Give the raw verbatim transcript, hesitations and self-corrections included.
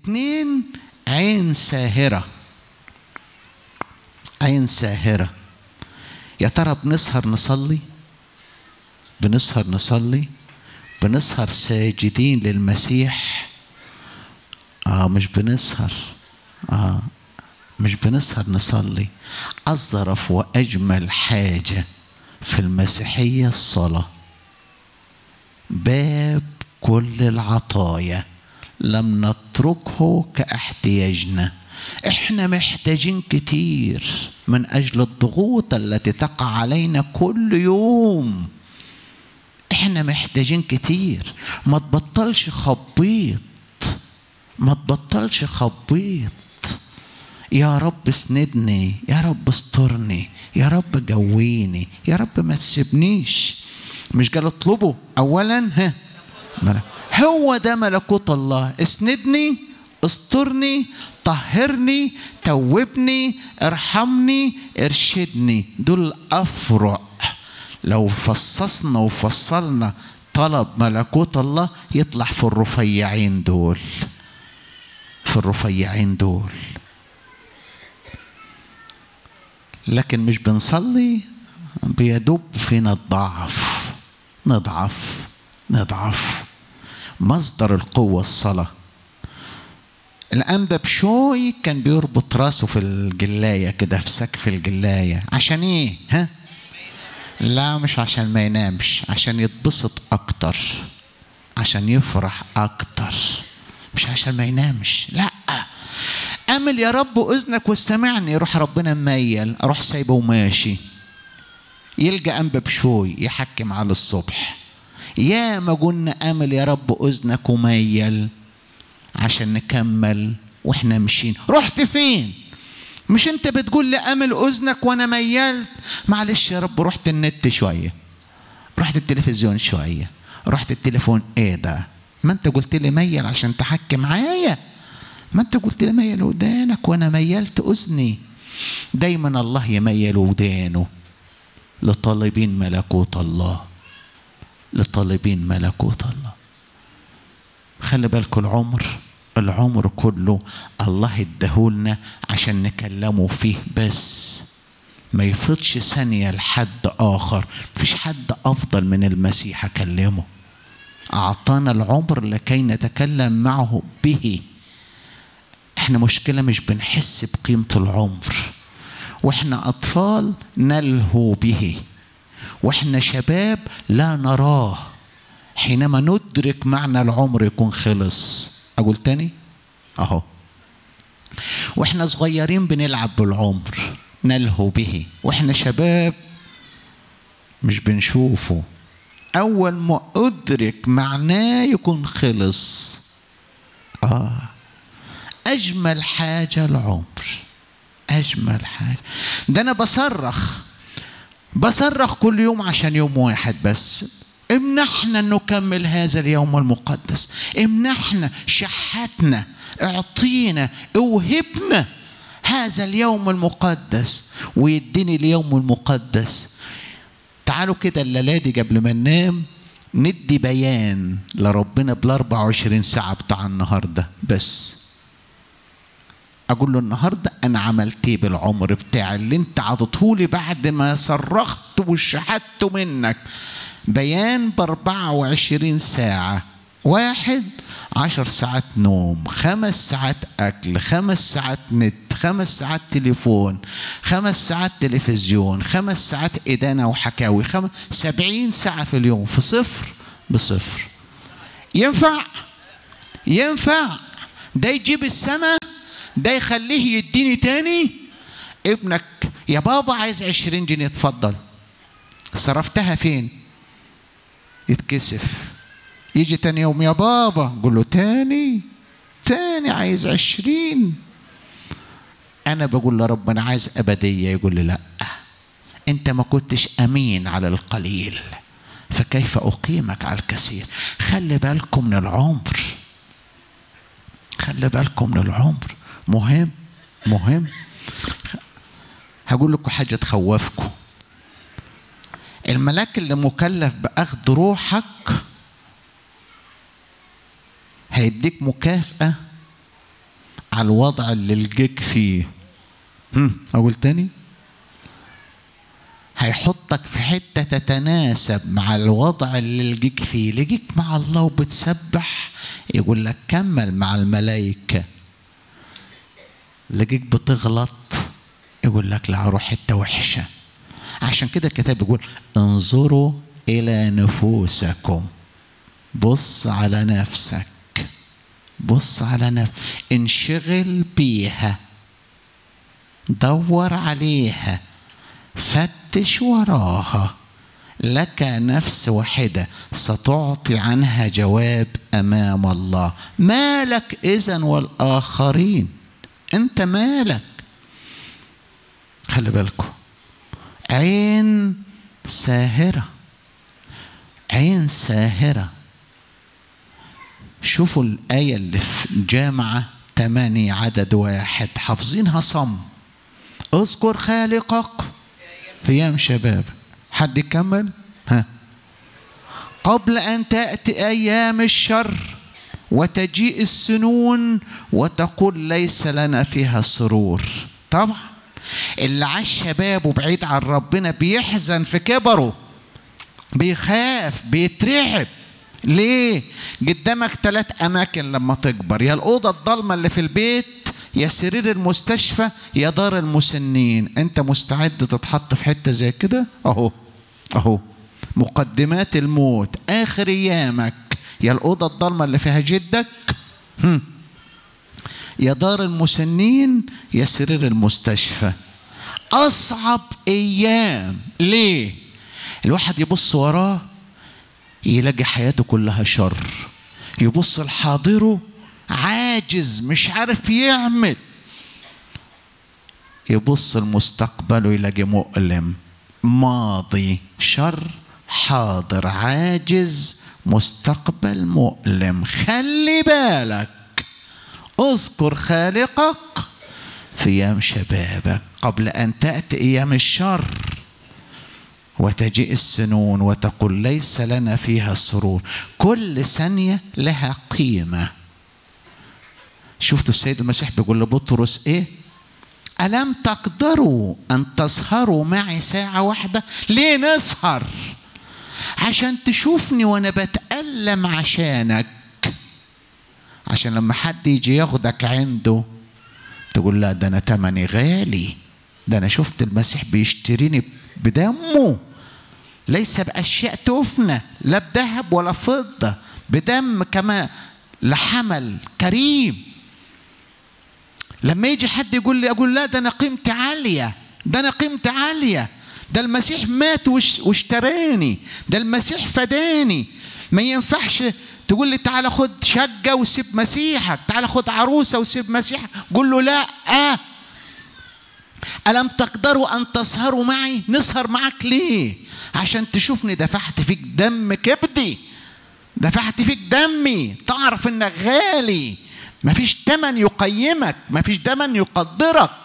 اتنين، عين ساهرة. عين ساهرة. يا ترى بنسهر نصلي؟ بنسهر نصلي؟ بنسهر ساجدين للمسيح؟ آه مش بنسهر. آه مش بنسهر نصلي. أظرف وأجمل حاجة في المسيحية الصلاة، باب كل العطايا لم نتركه كاحتياجنا. احنا محتاجين كتير من أجل الضغوط التي تقع علينا كل يوم. احنا محتاجين كتير. ما تبطلش خبيط، ما تبطلش خبيط. يا رب اسندني، يا رب استرني، يا رب جويني، يا رب ما تسيبنيش. مش قال اطلبه اولا؟ ها هو ده ملكوت الله. اسندني، استرني، طهرني، توبني، ارحمني، ارشدني. دول افرع. لو فصصنا وفصلنا طلب ملكوت الله يطلع في الرفيعين دول، في الرفيعين دول. لكن مش بنصلي، بيدب فينا الضعف، نضعف نضعف. مصدر القوة الصلاة. الأنبا بشوي كان بيربط راسه في الجلاية كده، في سقف الجلاية. عشان ايه؟ ها؟ لا مش عشان ما ينامش، عشان يتبسط أكتر، عشان يفرح أكتر، مش عشان ما ينامش. لا، أمل يا رب أذنك واستمعني. يروح ربنا مميل، أروح سايبه وماشي. يلقى أنبا بشوي يحكم على الصبح. يا ما قلنا أمل يا رب أذنك وميل عشان نكمل واحنا ماشيين. رحت فين؟ مش انت بتقول لي أمل أذنك وانا ميلت؟ معلش يا رب، رحت النت شوية، رحت التلفزيون شوية، رحت التليفون. ايه ده؟ ما انت قلت لي ميل عشان تحكي معايا، ما انت قلت لي ميل ودانك وانا ميلت أذني. دايما الله يميل ودانه لطالبين ملكوت الله، لطالبين ملكوت الله. خلي بالكم، العمر العمر كله الله اداهولنا عشان نكلمه فيه بس. ما يفوتش ثانية لحد آخر. مفيش حد أفضل من المسيح أكلمه. أعطانا العمر لكي نتكلم معه به. احنا مشكلة مش بنحس بقيمة العمر. واحنا أطفال نلهو به، واحنا شباب لا نراه. حينما ندرك معنى العمر يكون خلص. أقول تاني أهو. واحنا صغيرين بنلعب بالعمر، نلهو به. واحنا شباب مش بنشوفه. أول ما أدرك معناه يكون خلص. آه أجمل حاجة العمر، أجمل حاجة. ده أنا بصرخ بصرخ كل يوم عشان يوم واحد بس. امنحنا نكمل هذا اليوم المقدس، امنحنا، شحتنا، اعطينا، اوهبنا هذا اليوم المقدس. ويديني اليوم المقدس. تعالوا كده الليلة دي قبل ما ننام ندي بيان لربنا بالأربع وعشرين ساعة بتاع النهاردة بس. أقول له النهاردة أنا عملت إيه بالعمر بتاعي اللي أنت عطيتهولي بعد ما صرخت وشحت منك. بيان بأربعة وعشرين ساعة. واحد، عشر ساعات نوم، خمس ساعات أكل، خمس ساعات نت، خمس ساعات تليفون، خمس ساعات تلفزيون، خمس ساعات إدانة وحكاوي، خمس سبعين ساعة في اليوم. في صفر بصفر. ينفع؟ ينفع؟ ده يجيب السماء؟ ده يخليه يديني تاني؟ ابنك يا بابا عايز عشرين جنيه، اتفضل. صرفتها فين؟ يتكسف. يجي تاني يوم يا بابا، قول له تاني تاني عايز عشرين. انا بقول لرب انا عايز ابديه. يقول لي لا، انت ما كنتش امين على القليل، فكيف اقيمك على الكثير. خلي بالكم من العمر، خلي بالكم من العمر. مهم مهم. هقول لكم حاجه تخوفكم. الملاك اللي مكلف باخذ روحك هيديك مكافأة مع الوضع اللي لقيك فيه. هم أقول تاني، هيحطك في حتة تتناسب مع الوضع اللي لقيك فيه. لقيك مع الله وبتسبح، يقول لك كمل مع الملائكة. لقيك بتغلط، يقول لك لا، روح حتة وحشة. عشان كده الكتاب يقول انظروا إلى نفوسكم. بص على نفسك، بص على نفسك، انشغل بيها، دور عليها، فتش وراها. لك نفس واحدة ستعطي عنها جواب أمام الله. مالك إذن والآخرين؟ أنت مالك؟ خلي بالكم، عين ساهرة، عين ساهرة. شوفوا الآية اللي في جامعة ثمانية عدد واحد، حافظينها صم. اذكر خالقك في أيام شباب. حد يكمل؟ ها. قبل أن تأتي أيام الشر وتجيء السنون وتقول ليس لنا فيها سرور. طبعا اللي عاش شبابه بعيد عن ربنا بيحزن في كبره، بيخاف، بيترعب. ليه؟ قدامك ثلاث أماكن لما تكبر، يا الأوضة الضلمة اللي في البيت، يا سرير المستشفى، يا دار المسنين. أنت مستعد تتحط في حتة زي كده؟ أهو أهو مقدمات الموت، آخر أيامك، يا الأوضة الضلمة اللي فيها جدك، هم. يا دار المسنين، يا سرير المستشفى. أصعب أيام. ليه؟ الواحد يبص وراه يلاقي حياته كلها شر، يبص لحاضره عاجز مش عارف يعمل، يبص لمستقبله يلاقي مؤلم. ماضي شر، حاضر عاجز، مستقبل مؤلم. خلي بالك، اذكر خالقك في ايام شبابك قبل ان تأتي ايام الشر وتجيء السنون وتقول ليس لنا فيها سرور. كل ثانية لها قيمة. شفتوا السيد المسيح بيقول لبطرس ايه؟ ألم تقدروا أن تسهروا معي ساعة واحدة؟ ليه نسهر؟ عشان تشوفني وأنا بتألم عشانك، عشان لما حد يجي ياخدك عنده تقول لا، ده أنا تمني غالي، ده أنا شفت المسيح بيشتريني بدمه، ليس بأشياء تفنى، لا بذهب ولا فضة، بدم كما لحمل كريم. لما يجي حد يقول لي، أقول لا، ده أنا قيمتي عالية، ده أنا قيمتي عالية، ده المسيح مات واشتراني، ده المسيح فداني. ما ينفعش تقول لي تعال خد شقة وسيب مسيحك، تعال خد عروسة وسيب مسيحك. قول له لا. آه. ألم تقدروا أن تسهروا معي؟ نسهر معك ليه؟ عشان تشوفني دفعت فيك دم كبدي، دفعت فيك دمي، تعرف إنك غالي، مفيش تمن يقيمك، مفيش تمن يقدرك.